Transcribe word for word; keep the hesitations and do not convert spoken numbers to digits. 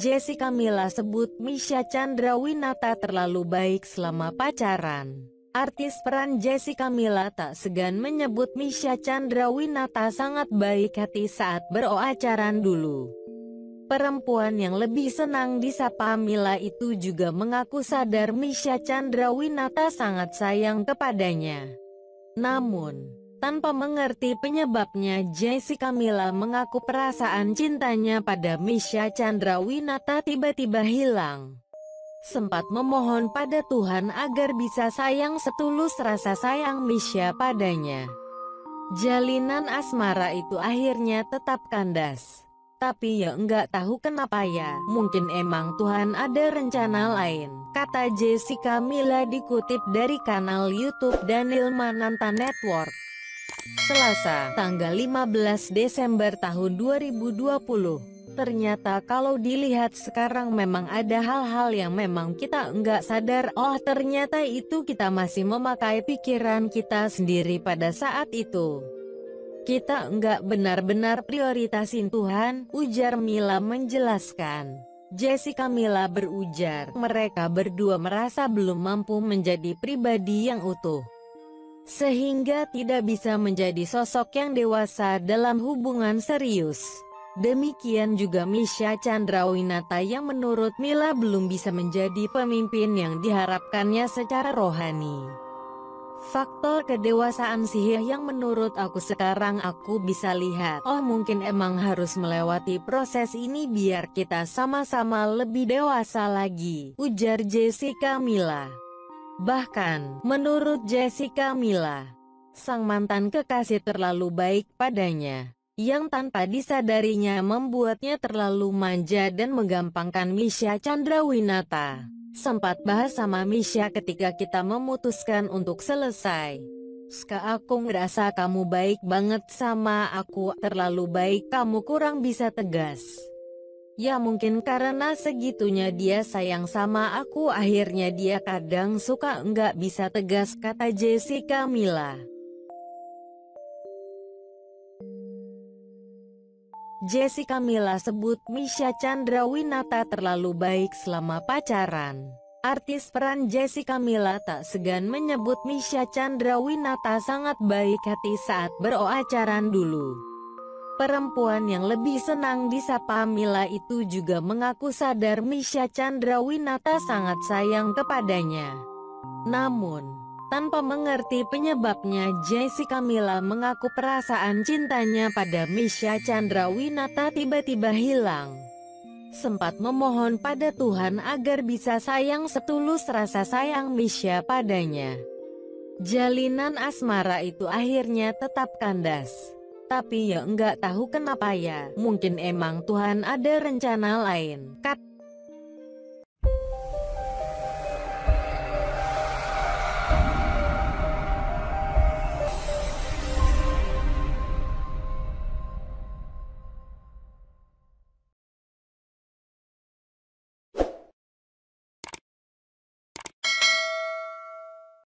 Jessica Mila sebut Misha Chandrawinata terlalu baik selama pacaran. Artis peran Jessica Mila tak segan menyebut Misha Chandrawinata sangat baik hati saat beracaran dulu. Perempuan yang lebih senang disapa Mila itu juga mengaku sadar Misha Chandrawinata sangat sayang kepadanya. Namun, tanpa mengerti penyebabnya, Jessica Mila mengaku perasaan cintanya pada Misha Chandrawinata tiba-tiba hilang. Sempat memohon pada Tuhan agar bisa sayang setulus rasa sayang Misha padanya. Jalinan asmara itu akhirnya tetap kandas. Tapi ya enggak tahu kenapa ya, mungkin emang Tuhan ada rencana lain, kata Jessica Mila dikutip dari kanal YouTube Daniel Mananta Network. Selasa, tanggal lima belas Desember tahun dua ribu dua puluh. Ternyata kalau dilihat sekarang memang ada hal-hal yang memang kita enggak sadar. Oh, ternyata itu kita masih memakai pikiran kita sendiri pada saat itu. Kita enggak benar-benar prioritasin Tuhan, ujar Mila menjelaskan. Jessica Mila berujar, mereka berdua merasa belum mampu menjadi pribadi yang utuh, sehingga tidak bisa menjadi sosok yang dewasa dalam hubungan serius. Demikian juga Misha Chandrawinata yang menurut Mila belum bisa menjadi pemimpin yang diharapkannya secara rohani. Faktor kedewasaan sih yang menurut aku sekarang aku bisa lihat, oh mungkin emang harus melewati proses ini biar kita sama-sama lebih dewasa lagi, ujar Jessica Mila. Bahkan, menurut Jessica Mila, sang mantan kekasih terlalu baik padanya, yang tanpa disadarinya membuatnya terlalu manja dan menggampangkan Misha Chandrawinata. Sempat bahas sama Misha ketika kita memutuskan untuk selesai. Ska, aku ngerasa kamu baik banget sama aku, terlalu baik, kamu kurang bisa tegas. Ya mungkin karena segitunya dia sayang sama aku, akhirnya dia kadang suka nggak bisa tegas, kata Jessica Mila. Jessica Mila sebut Misha Chandrawinata terlalu baik selama pacaran. Artis peran Jessica Mila tak segan menyebut Misha Chandrawinata sangat baik hati saat beracaran dulu. Perempuan yang lebih senang disapa Mila itu juga mengaku sadar Misha Chandrawinata sangat sayang kepadanya. Namun, tanpa mengerti penyebabnya, Jessica Mila mengaku perasaan cintanya pada Misha Chandrawinata tiba-tiba hilang. Sempat memohon pada Tuhan agar bisa sayang setulus rasa sayang Misha padanya. Jalinan asmara itu akhirnya tetap kandas. Tapi ya enggak tahu kenapa ya, mungkin emang Tuhan ada rencana lain, kata